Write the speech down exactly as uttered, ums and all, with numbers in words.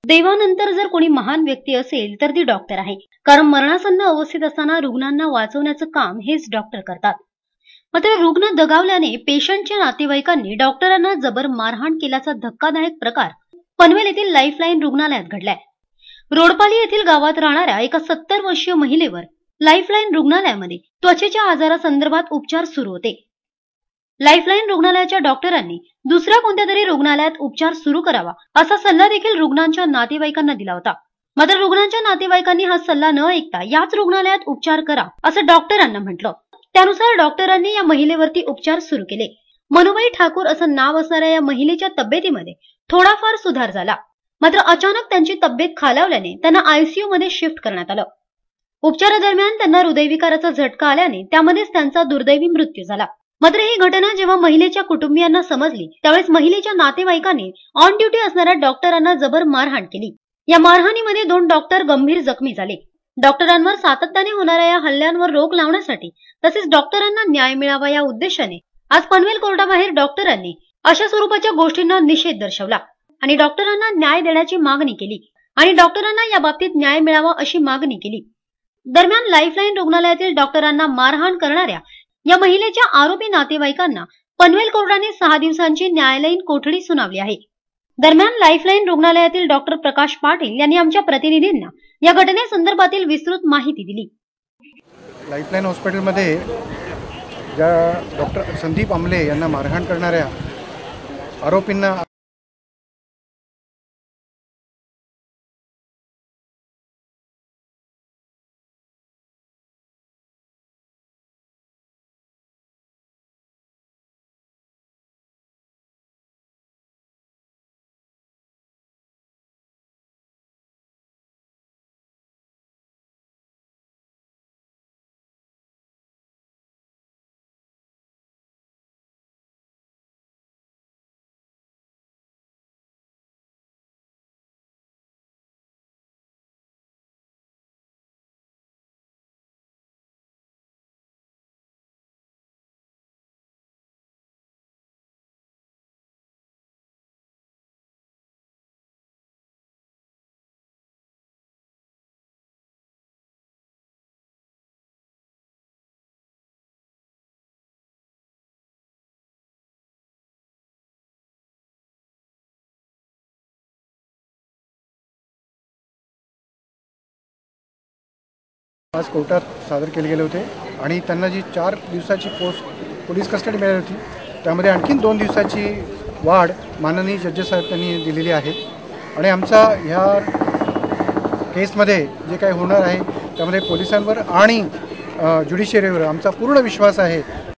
देवानंतर जर कोणी महान व्यक्ती असेल तर ती डॉक्टर आहे. कारण मरणासन्न अवस्थेत असताना रुग्णांना वाचवण्याचं काम हेच डॉक्टर करतात. मात्र रुग्ण दगावल्याने पेशंटच्या नातेवाईकांनी डॉक्टरांना जबर मारहाण केल्याचा धक्कादायक प्रकार पनवेल येथील लाईफलाईन रुग्णालयात घडलाय. रोडपाली येथील गावात राहणाऱ्या एका सत्तर वर्षीय महिलेवर लाईफलाईन रुग्णालयामध्ये त्वचेच्या आजारासंदर्भात उपचार सुरू होते. लाईफलाईन रुग्णालयाच्या डॉक्टरांनी दुसऱ्या कोणत्या तरी रुग्णालयात उपचार सुरू करावा असा सल्ला देखील रुग्णांच्या नातेवाईकांना दिला होता. मात्र रुग्णांच्या नातेवाईकांनी हा सल्ला न ऐकता याच रुग्णालयात उपचार करा असं डॉक्टरांना म्हटलं. त्यानुसार डॉक्टरांनी या महिलेवरती उपचार सुरू केले. मनुबाई ठाकूर असं नाव असणाऱ्या या महिलेच्या तब्येतीमध्ये थोडाफार सुधार झाला. मात्र अचानक त्यांची तब्येत खालावल्याने त्यांना आयसीयू मध्ये शिफ्ट करण्यात आलं. उपचारादरम्यान त्यांना हृदयविकाराचा झटका आल्याने त्यामध्येच त्यांचा दुर्दैवी मृत्यू झाला. मात्र ही घटना जेव्हा महिलेच्या कुटुंबियांना समजली त्यावेळेस महिलेच्या नातेवाईकांनी ऑन ड्युटी असणाऱ्या डॉक्टरांना जबर मारहाण केली. या मारहाणीमध्ये दोन डॉक्टर गंभीर जखमी झाले. डॉक्टरांवर सातत्याने होणाऱ्या या हल्ल्यांवर रोख लावण्यासाठी तसेच डॉक्टरांना न्याय मिळावा या उद्देशाने आज पनवेल कोर्टाबाहेर डॉक्टरांनी अशा स्वरूपाच्या गोष्टींना निषेध दर्शवला आणि डॉक्टरांना न्याय देण्याची मागणी केली आणि डॉक्टरांना या बाबतीत न्याय मिळावा अशी मागणी केली. दरम्यान लाईफलाईन रुग्णालयातील डॉक्टरांना मारहाण करणाऱ्या या महिलेच्या आरोपी नातेवाईकांना पनवेल कोर्टाने सहा दिवसांची न्यायालयीन कोठडी सुनावली आहे. दरम्यान लाईफलाईन रुग्णालयातील डॉक्टर प्रकाश पाटील यांनी आमच्या प्रतिनिधींना या घटनेसंदर्भातील विस्तृत माहिती दिली. लाईफलाईन हॉस्पिटलमध्ये ज्या डॉक्टर संदीप आमले यांना मारहाण करणाऱ्या आरोपींना आज कोर्टात सादर केले गेले होते आणि त्यांना जी चार दिवसाची पोस्ट पोलीस कस्टडी मिळाली होती त्यामध्ये आणखीन दोन दिवसाची वाढ माननीय जजेस साहेब त्यांनी दिलेली आहे. आणि आमचा ह्या केसमध्ये जे काही होणार आहे त्यामध्ये पोलिसांवर आणि ज्युडिशियरीवर आमचा पूर्ण विश्वास आहे.